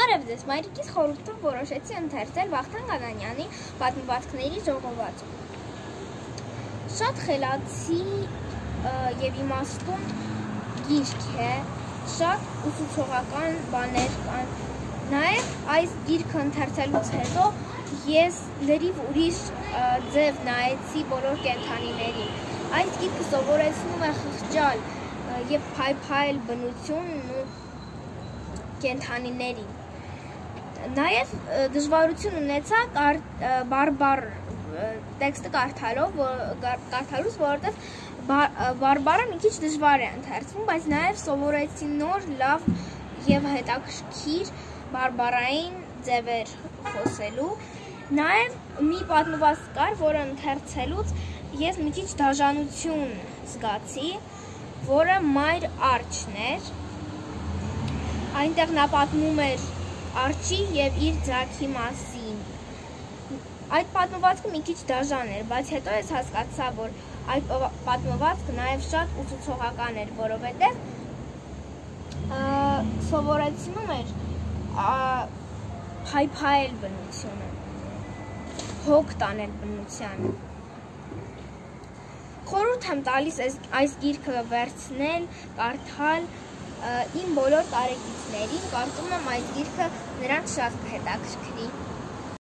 Բարև ձեզ, մայրիկիս խորհուրդով որոշեցի ընթերցել Վախթանգ Անանյանի պատմվածքների ժողովածու։ Շատ խելացի եւ իմաստուն գիրք է, շատ ուսուցողական բաներ կան։ Նաեւ այս գիրքը ընթերցելուց հետո ես լրիվ ուրիշ ձև նայեցի բոլոր կենդանիներին։ Այս գիրքը սովորեցնում է խղճալ եւ փայփայել բնությունն ու կենդանիներին։ Նաև դժվարություն ունեցա բարբար տեքստը կարդալուց, որովհետև բարբարը մի քիչ դժվար է ընթերցվում, բայց նաև սովորեցի նոր, լավ եւ հետաքրքիր բարբարային ձևեր խոսելու։ Նաև մի պատմվածք կար, որը ընթերցելուց ես մի քիչ դաժանություն զգացի, որը Մայր Արջն էր։ Այնտեղ նա պատմում էր արջի եւ իր ձագի մասին։ Այդ պատմվածքը մի քիչ դաժան էր, բայց հետո ես հասկացա, որ այդ պատմվածքը նաեւ շատ ուսուցողական էր, որովհետեւ սովորեցնում էր փայփայել բնությունը, հոգ տանել բնությանը։ Խորհուրդ եմ տալիս այս գիրքը վերցնել, կարդալ իմ բոլոր տարեկիցներին, կարծում եմ այս գիրքը նրանց շատ կհետաքրքրի։